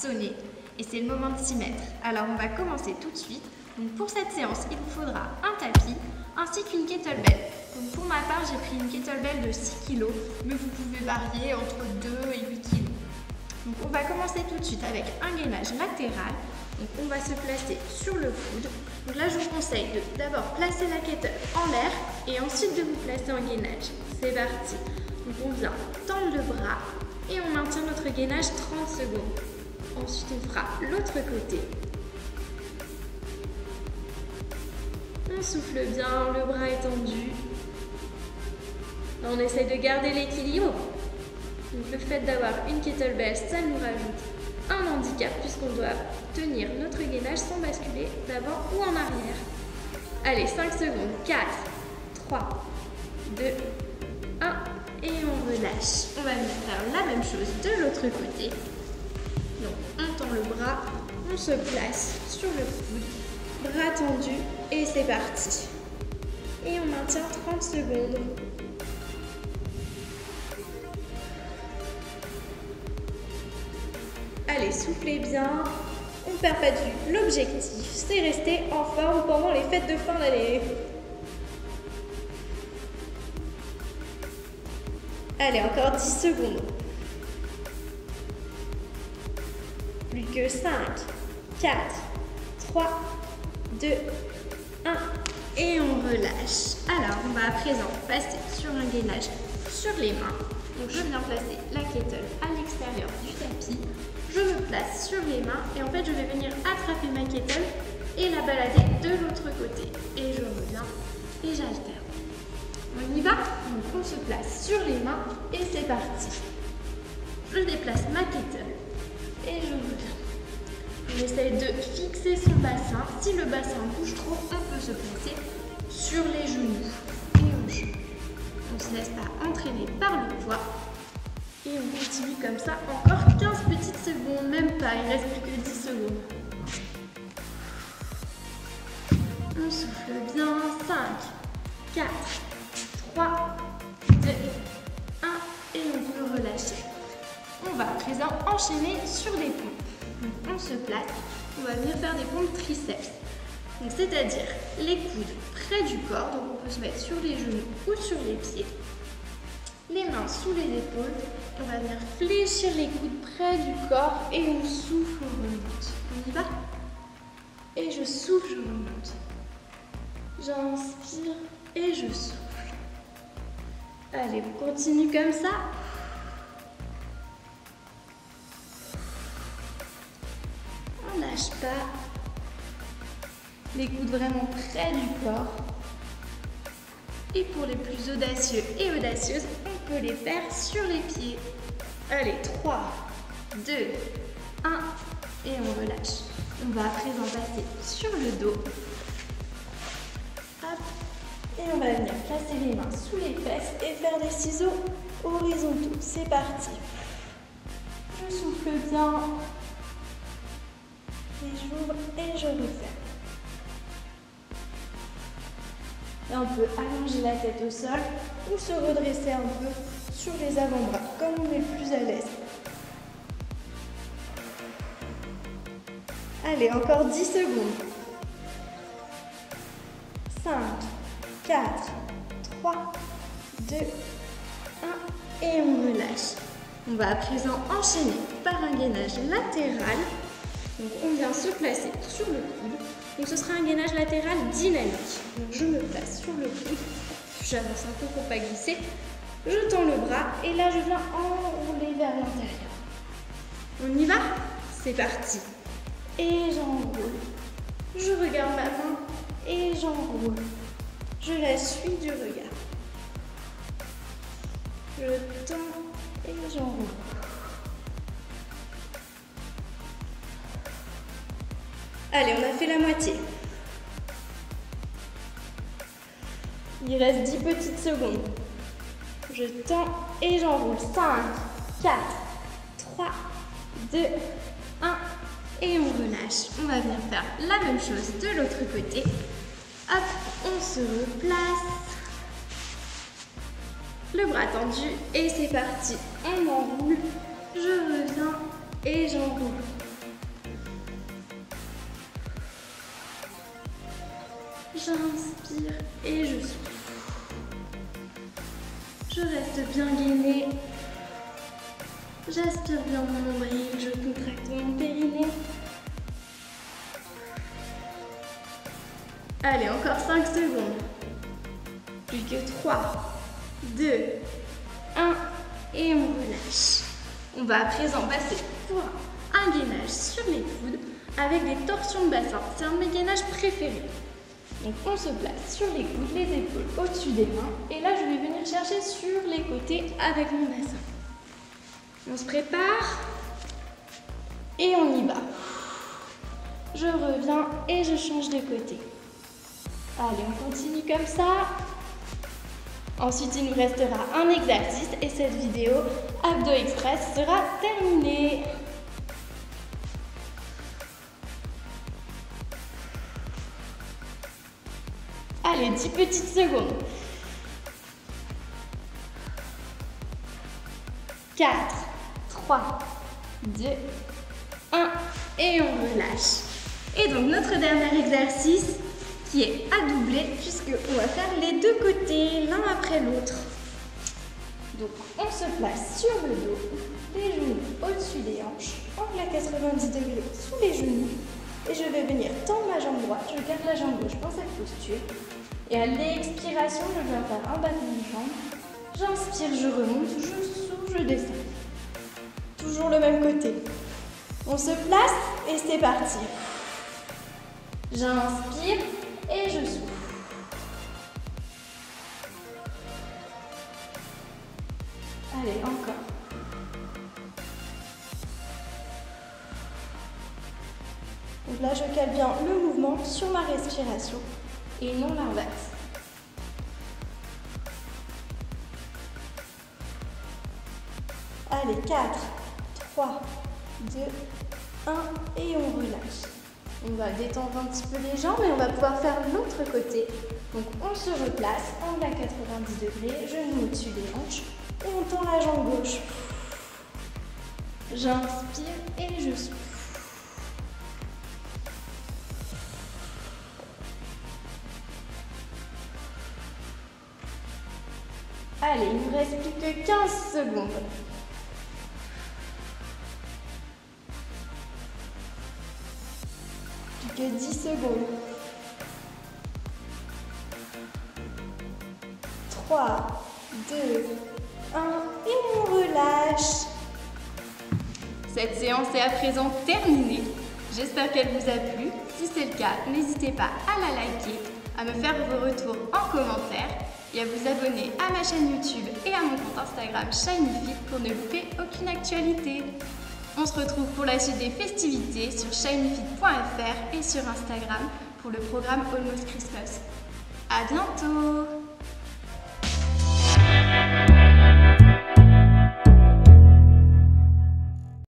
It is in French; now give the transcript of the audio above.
sonner et c'est le moment de s'y mettre. Alors on va commencer tout de suite. Donc pour cette séance, il vous faudra un tapis ainsi qu'une kettlebell. Donc pour ma part, j'ai pris une kettlebell de 6 kg, mais vous pouvez varier entre 2 et 8 kg. Donc on va commencer tout de suite avec un gainage latéral. Donc on va se placer sur le coude. Donc là je vous conseille de d'abord placer la kettle en l'air et ensuite de vous placer en gainage. C'est parti. Donc on vient tendre le bras et on maintient notre gainage 30 secondes. Ensuite on fera l'autre côté. On souffle bien, le bras est tendu. Là, on essaie de garder l'équilibre. Donc le fait d'avoir une kettlebell, ça nous rajoute un handicap puisqu'on doit tenir notre gainage sans basculer d'avant ou en arrière. Allez, 5 secondes. 4, 3, 2, 1 et on relâche. On va venir faire la même chose de l'autre côté. Donc on tend le bras, on se place sur le coude, bras tendu et c'est parti. Et on maintient 30 secondes. Allez, soufflez bien, on ne perd pas de vue. L'objectif, c'est rester en forme pendant les fêtes de fin d'année. Allez, encore 10 secondes. Plus que 5, 4, 3, 2, 1 et on relâche. Alors, on va à présent passer sur un gainage sur les mains. Donc, je viens placer la kettle à l'extérieur du tapis. Je me place sur les mains et en fait je vais venir attraper ma kettle et la balader de l'autre côté. Et je reviens et j'alterne. On y va? Donc on se place sur les mains et c'est parti. Je déplace ma kettle et je reviens. On essaye de fixer son bassin. Si le bassin bouge trop, on peut se placer sur les genoux et on change. On ne se laisse pas entraîner par le poids. Et on continue comme ça, encore 15 petites secondes, même pas, il reste plus que 10 secondes. On souffle bien, 5, 4, 3, 2, 1 et on peut relâcher. On va à présent enchaîner sur des pompes. Donc on se place, on va venir faire des pompes triceps. C'est-à-dire les coudes près du corps, donc on peut se mettre sur les genoux ou sur les pieds. Les mains sous les épaules, on va venir fléchir les coudes près du corps et on souffle, on remonte. On y va? Et je souffle, je remonte. J'inspire et je souffle. Allez, on continue comme ça. On lâche pas. Les coudes vraiment près du corps. Et pour les plus audacieux et audacieuses, on peut les faire sur les pieds. Allez, 3, 2, 1 et on relâche. On va à présent passer sur le dos. Hop. Et on va venir placer les mains sous les fesses et faire des ciseaux horizontaux. C'est parti. Je souffle bien. Et j'ouvre et je referme. Et on peut allonger la tête au sol ou se redresser un peu sur les avant-bras, comme on est le plus à l'aise. Allez, encore 10 secondes. 5, 4, 3, 2, 1 et on relâche. On va à présent enchaîner par un gainage latéral. Donc on vient se placer sur le coude. Donc ce sera un gainage latéral dynamique. Donc je me place sur le coude, j'avance un peu pour ne pas glisser, je tends le bras et là je viens enrouler vers l'intérieur. On y va? C'est parti. Et j'enroule. Je regarde ma main et j'enroule. Je la suis du regard. Je tends et j'enroule. Allez, on a fait la moitié. Il reste 10 petites secondes. Je tends et j'enroule. 5, 4, 3, 2, 1 et on relâche. On va venir faire la même chose de l'autre côté. Hop, on se replace. Le bras tendu et c'est parti. On enroule. Je reviens et j'enroule. J'inspire et je souffle. Je reste bien gainée. J'aspire bien mon nombril, je contracte mon périnée. Allez, encore 5 secondes. Plus que 3, 2, 1 et on relâche. On va à présent passer pour un gainage sur les coudes avec des torsions de bassin. C'est un de mes gainages préférés. Donc on se place sur les coudes, les épaules au-dessus des mains. Et là, je vais venir chercher sur les côtés avec mon bassin. On se prépare et on y va. Je reviens et je change de côté. Allez, on continue comme ça. Ensuite, il nous restera un exercice et cette vidéo Abdos Express sera terminée. Allez, 10 petites secondes. 4, 3, 2, 1 et on relâche. Et donc notre dernier exercice qui est à doubler puisqu'on va faire les deux côtés l'un après l'autre. Donc on se place sur le dos, les genoux au-dessus des hanches, angle à 90 degrés sous les genoux et je vais venir tendre ma jambe droite, je garde la jambe gauche dans cette posture et à l'expiration je viens faire un battement de jambe, j'inspire, je remonte, je souffle, je descends. Toujours le même côté. On se place et c'est parti. J'inspire et je souffle. Allez, encore. Donc là, je cale bien le mouvement sur ma respiration et non l'inverse. Allez, 4, 3, 2, 1 et on relâche. On va détendre un petit peu les jambes et on va pouvoir faire l'autre côté. Donc on se replace, angle à 90 degrés, genoux au-dessus des hanches et on tend la jambe gauche. J'inspire et je souffle. Allez, il ne nous reste plus que 15 secondes. Plus que 10 secondes. 3, 2, 1 et on relâche. Cette séance est à présent terminée. J'espère qu'elle vous a plu. Si c'est le cas, n'hésitez pas à la liker, à me faire vos retours en commentaire et à vous abonner à ma chaîne YouTube et à mon compte Instagram ShinyFit pour ne louper aucune actualité. On se retrouve pour la suite des festivités sur shinyfit.fr et sur Instagram pour le programme Almost Christmas. À bientôt!